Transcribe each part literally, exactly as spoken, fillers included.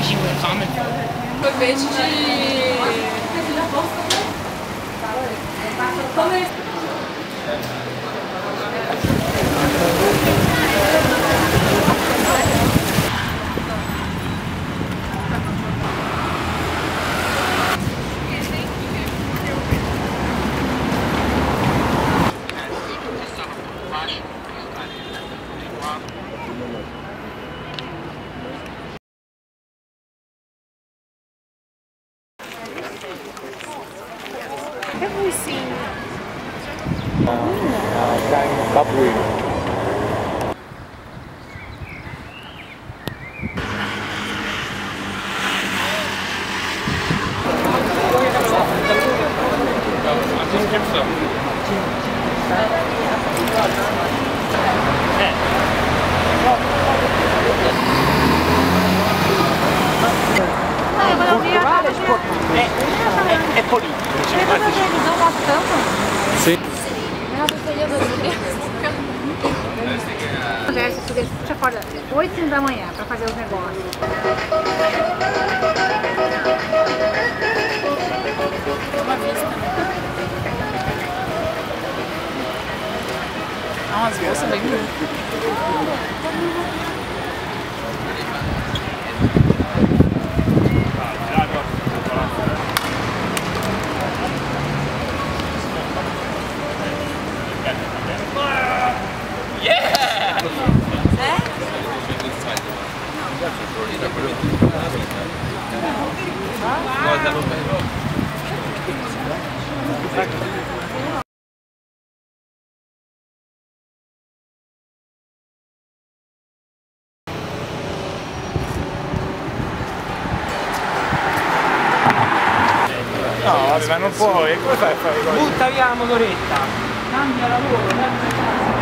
he would comment. Sorvete de... Everything. Babuíno. É, é, é político. Sim. Você acorda oito da manhã para fazer os negócios. Uma vista. Ah, umas bolsas bem grandes. No, vabbè, ma non puoi, come fai a fare così? Butta via la motoretta. Cambia lavoro, cambia casa.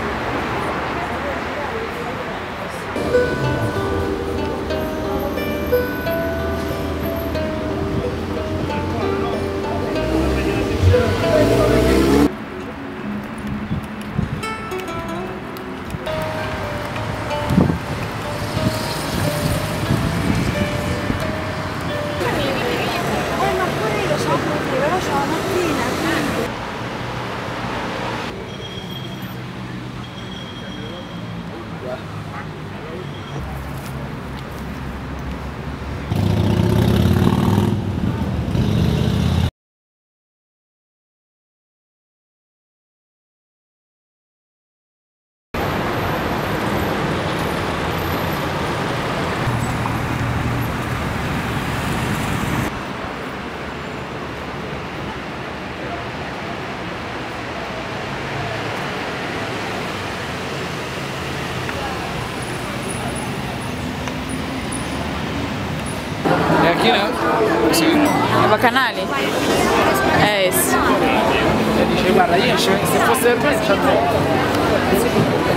É aqui, né? Sim. É Bacanale? É esse. Ele dice, guarda, io se fosse per me,